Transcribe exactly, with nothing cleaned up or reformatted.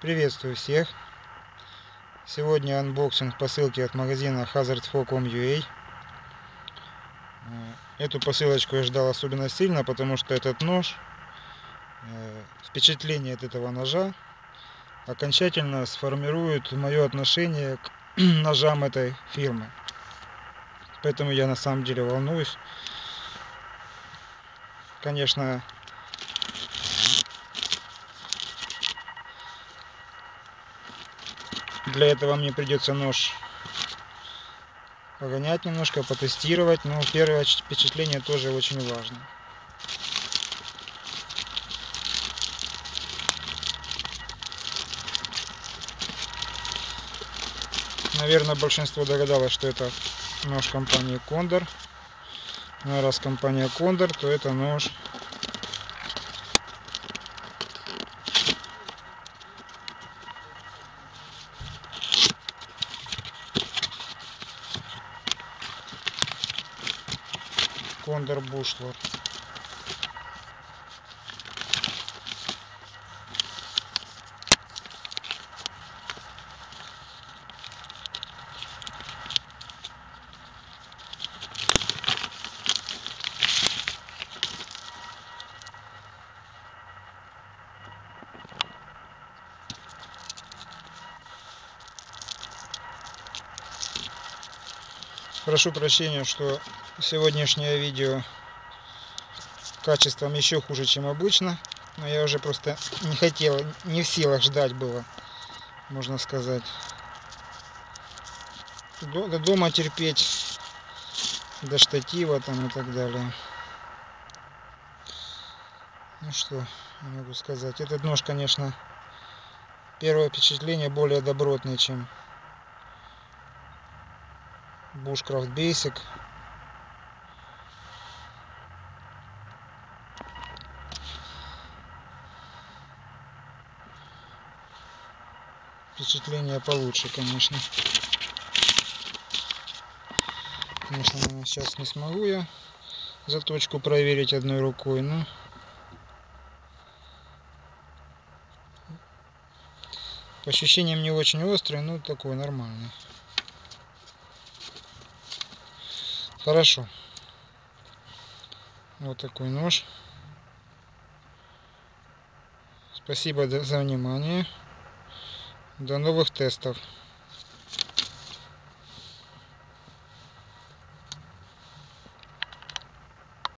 Приветствую всех! Сегодня анбоксинг посылки от магазина hazardfor точка ком точка ua. Эту посылочку я ждал особенно сильно, потому что этот нож, впечатление от этого ножа окончательно сформирует мое отношение к ножам этой фирмы. Поэтому я на самом деле волнуюсь. Конечно, для этого мне придется нож погонять немножко, потестировать, но первое впечатление тоже очень важно. Наверное, большинство догадалось, что это нож компании Condor. Но раз компания Condor, то это нож Condor Bushlor. Прошу прощения, что сегодняшнее видео качеством еще хуже, чем обычно. Но я уже просто не хотел, не в силах ждать было, можно сказать. До дома терпеть, до штатива там и так далее. Ну что я могу сказать. Этот нож, конечно, первое впечатление более добротный, чем Bushcraft Basic. Впечатление получше, конечно. Конечно, наверное, сейчас не смогу я заточку проверить одной рукой, но по ощущениям не очень острый, но такой нормальный. Хорошо. Вот такой нож. Спасибо за внимание. До новых тестов.